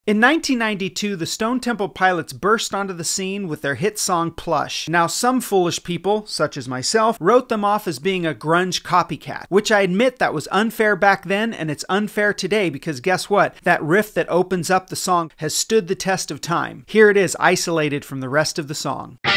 In 1992, the Stone Temple Pilots burst onto the scene with their hit song Plush. Now, some foolish people, such as myself, wrote them off as being a grunge copycat, which I admit that was unfair back then, and it's unfair today because guess what? That riff that opens up the song has stood the test of time. Here it is, isolated from the rest of the song.